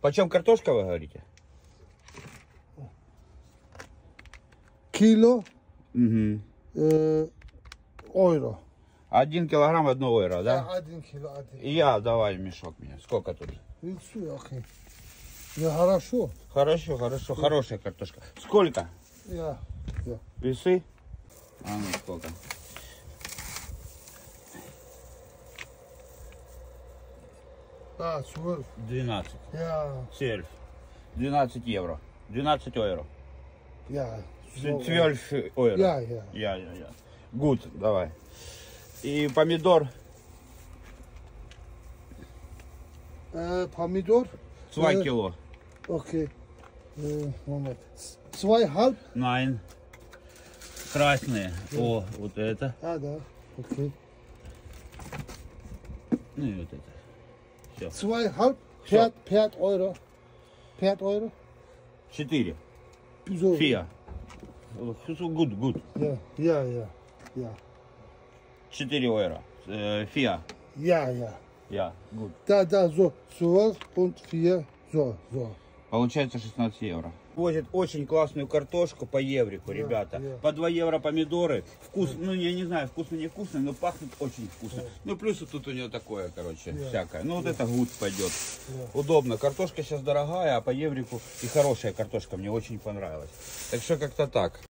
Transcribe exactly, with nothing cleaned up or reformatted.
Почем картошка, вы говорите? Кило Угу. э, евро. Один килограмм, одно евро, да? Да, один кило, один. И я давай мешок мне. Сколько тут? И все, окей. Я хорошо. Хорошо, хорошо, хорошая картошка. Сколько? Я, я. Весы? А ну сколько? Да, свой. двенадцать. Я, Сельф. двенадцать евро. двенадцать евро. я. Twelve евро. Я, я. Я, я, я. Гуд, давай. И помидор. Э, помидор. Два Э, кило. Окей. Э, момент. Zwei halb. Найн. Красные. О, вот это. А, да. Окей. Ну и вот это. Все. Zwei halb. Всё. Пять, пять евро. Пять евро. Четыре. Пизо. Фиа. Гуд, гуд. Я, я, я. Я. Четыре евро. Э, Фиа. Я, я. Я. Гуд. Да, да, so. Sowas und vier. So, so. Получается шестнадцать евро. Возят очень классную картошку по еврику, Да, ребята. да. По два евро помидоры. Вкус, ну я не знаю, вкусно не вкусно, но пахнет очень вкусно. Да. Ну плюс вот тут у нее такое, короче, Да. всякое. Ну вот это гуд пойдет. Да. Удобно. Картошка сейчас дорогая, а по еврику и хорошая картошка. Мне очень понравилась. Так что как-то так.